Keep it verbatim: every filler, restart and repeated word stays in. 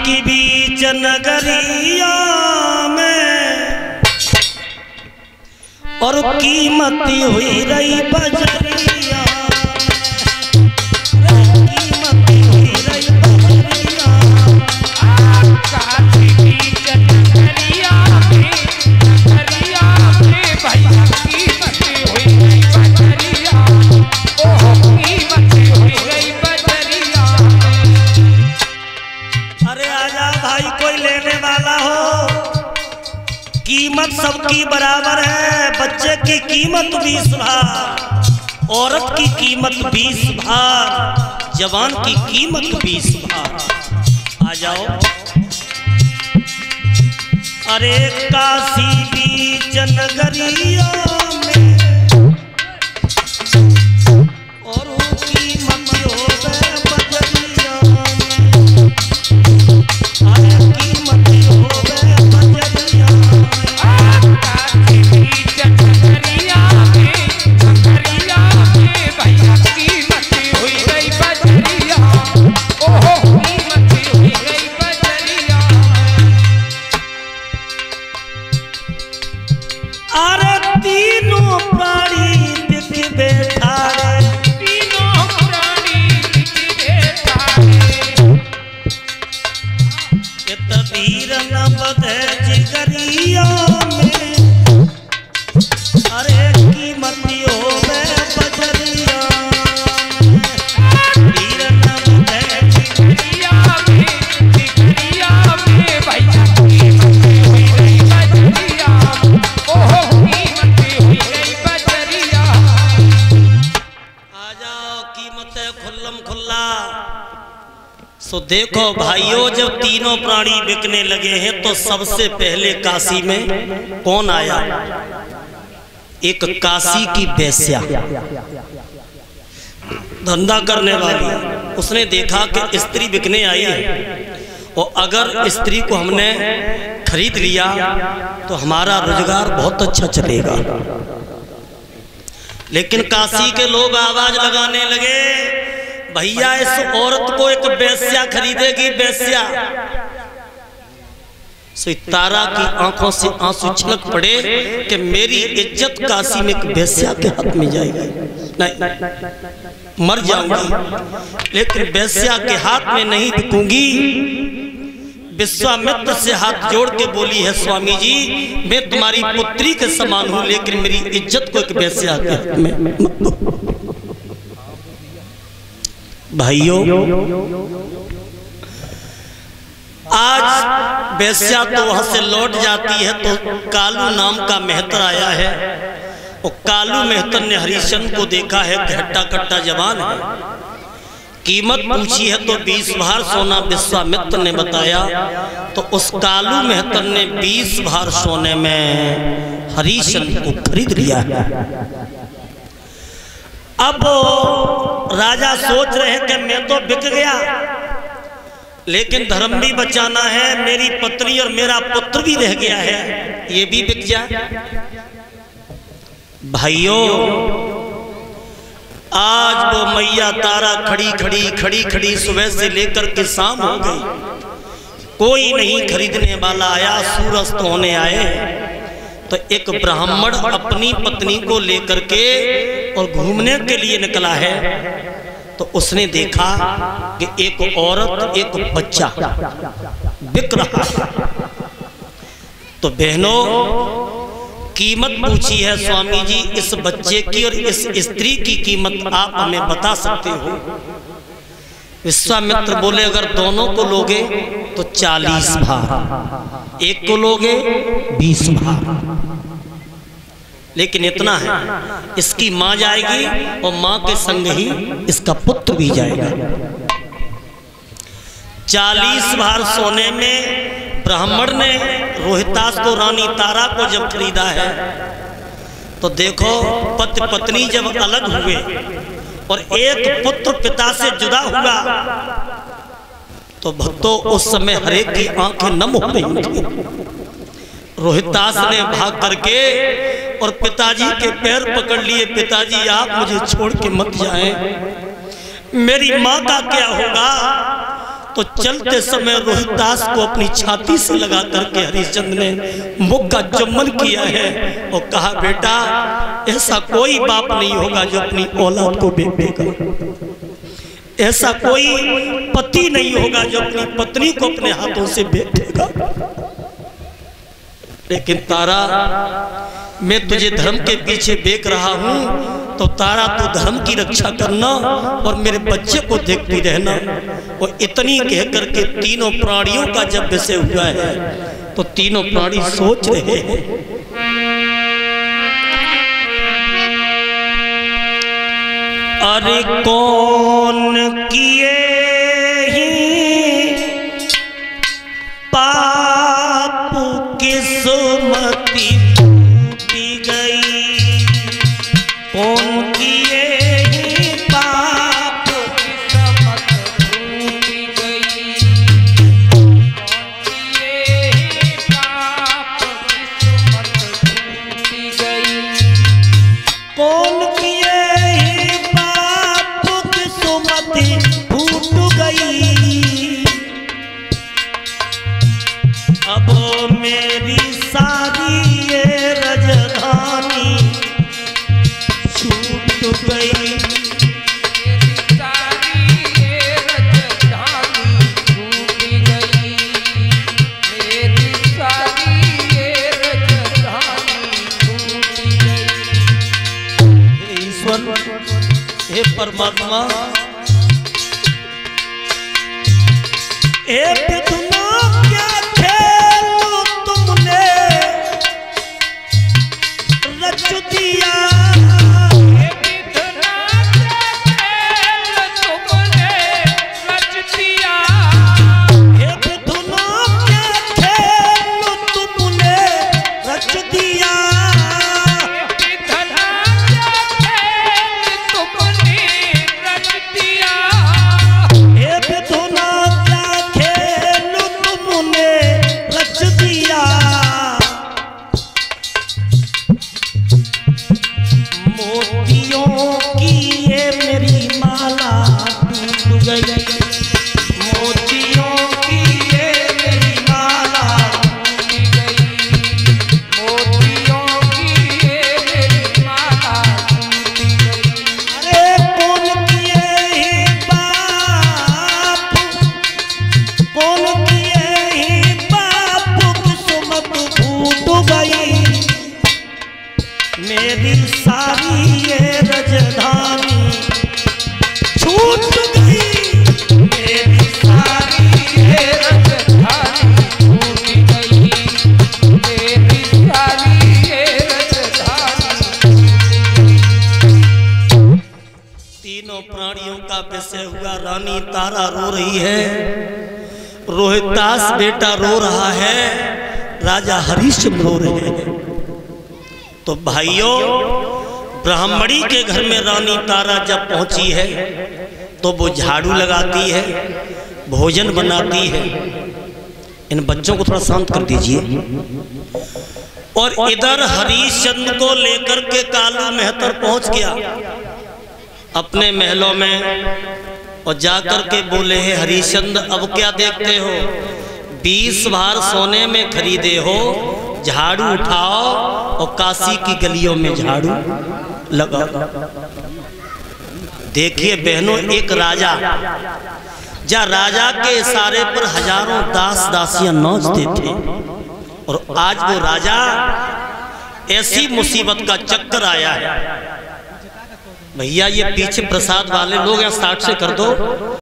की बीच नगरिया में और कीमती हुई रही बजरिया, कीमती हुई रही बजरिया। काशी बीच नगरिया में, नगरिया में भैया कीमती हुई रही बजरिया, ओह कीमती हुई रही बजरिया। अरे आजा भाई, कोई लेने वाला हो, कीमत सबकी बराबर है। बच्चे की कीमत बीस भार, औरत की कीमत बीस भार, जवान की कीमत बीस भार। आ जाओ। अरे काशी बीच नगरिया में और कीमत हो गए बजरिया में, अरे कीमत हो गए बजरिया में। काशी बीच नगरिया में, नगरिया में भैया कीमती हुई रही बजरिया, ओह कीमती हुई रही बजरिया। अरे तीनों प्राणी बिक बैठारे, तीनों प्राणी बिक बैठारे, ये तबीर न बधे जिगरिया में, अरे कीमती हो गए बजरिया में, तबीर न बधे जिगरिया में, जिगरिया में भैया कीमती हुई रही बजरिया, ओह कीमती हुई रही बजरिया। आ जाओ, कीमत है खुल्लम खुल्ला। सो देखो भाइयों, जब तीनों प्राणी बिकने लगे हैं तो सबसे पहले काशी में कौन आया? एक काशी की वेश्या, धंधा करने वाली। उसने देखा कि स्त्री बिकने आई है और अगर स्त्री को हमने खरीद लिया तो हमारा रोजगार बहुत अच्छा चलेगा। लेकिन काशी के लोग आवाज लगाने लगे, भैया इस औरत को एक वेश्या खरीदेगी, वेश्या। सो तारा की आंखों से आंसू छलक पड़े कि मेरी इज्जत काशी में एक वेश्या के हाथ में जाएगी, नहीं मर जाऊंगी, लेकिन वेश्या के हाथ में नहीं बिकूंगी। विश्वामित्र से हाथ जोड़ के बोली है, स्वामी जी मैं तुम्हारी पुत्री के समान हूं, लेकिन मेरी इज्जत को एक वेश्या के हाथ में मत दो। भाइयों, आज वेश्या तो वहां से लौट जाती है तो कालू नाम का मेहतर आया है, और कालू मेहतर ने हरिश्चंद्र को देखा है कि हट्टा कट्टा जवान है, कीमत पूछी है तो बीस भार सोना विश्वामित्र ने बताया, तो उस कालू मेहतर ने बीस भार सोने में हरिश्चंद्र को खरीद लिया है। अब राजा सोच रहे हैं कि मैं तो बिक गया, लेकिन धर्म भी बचाना है, मेरी पत्नी और मेरा पुत्र भी रह गया है, ये भी बिक जाए। भाइयों, आज वो मैया तारा खड़ी खड़ी खड़ी खड़ी सुबह से लेकर के शाम हो गई, कोई नहीं खरीदने वाला आया। सूरज होने आए तो एक ब्राह्मण अपनी पत्नी को लेकर के और घूमने के लिए निकला है, तो उसने देखा कि एक औरत एक बच्चा बिक रहा है। तो बहनों, कीमत पूछी है स्वामी जी इस बच्चे की और इस स्त्री की कीमत आप हमें बता सकते हो? विश्वामित्र बोले अगर दोनों को लोगे तो चालीस भार, एक को लोगे बीस भार, लेकिन इतना है इसकी माँ जाएगी और माँ के संग ही इसका पुत्र भी जाएगा। चालीस भार सोने में ब्राह्मण ने रोहितास को रानी तारा को जब खरीदा है, तो देखो पति पत्नी जब अलग हुए और एक पुत्र पिता से जुदा हुआ, तो भक्तों उस समय हरेक की आंखें नम हो रही थी। रोहितास ने भाग करके और पिताजी के पैर पकड़ लिए, पिताजी आप मुझे छोड़ के मत जाएं, मेरी माँ का क्या होगा? तो चलते समय रोहितदास को अपनी छाती से लगा करके हरिश्चंद्र ने मुख का चुम्बन किया है और कहा, बेटा ऐसा कोई बाप नहीं होगा जो अपनी औलाद को बेचेगा, ऐसा कोई पति नहीं होगा जो अपनी पत्नी को अपने हाथों से बेचेगा। लेकिन तारा, मैं तुझे धर्म के पीछे बेच रहा हूं, तो तारा तू धर्म की रक्षा करना और मेरे बच्चे को देखती रहना। और इतनी कह करके तीनों प्राणियों का जब विषय हुआ है तो तीनों प्राणी सोच रहे हैं, अरे कौन किए ही पाप किस्मती टूटी गई, कौन किए ही पाप किस्मत टूटी गई, कौन किए ही पाप किस्मत टूटी गई, कौन किए ही पाप किस्मती टूट गई। अब मेरी सारी ये राजधानी छूट गई, मेरी सारी ये राजधानी टूटी गई, मेरी सारी ये राजधानी टूटी गई। हे ईश्वर, हे परमात्मा, एक दुना क्या खेल तुमने रच दिया, मेरी सारी ये राजधानी छूट गई, मेरी सारी ये राजधानी टूटी गई, मेरी सारी ये राजधानी। तीनों प्राणियों का विषय हुआ। रानी तारा रो रही है, रोहितदास बेटा रो रहा है, राजा हरिश्चंद्र रो रहे हैं। तो भाइयों, ब्राह्मणी के घर में रानी तारा जब पहुंची है तो वो झाड़ू लगाती है, भोजन बनाती है। इन बच्चों को थोड़ा शांत कर दीजिए। और इधर हरिश्चंद्र को लेकर के कालू मेहतर पहुंच गया अपने महलों में और जाकर के बोले हैं, हरिश्चंद्र अब क्या देखते हो, बीस बार सोने में खरीदे हो, झाड़ू उठाओ और काशी की गलियों में झाड़ू लगाओ। देखिए बहनों, एक राजा जा राजा के इशारे पर हजारों दास दासियां नाचते थे, और आज वो राजा ऐसी मुसीबत का चक्कर आया है। भैया ये पीछे प्रसाद वाले लोग यहाँ साठ से कर दो।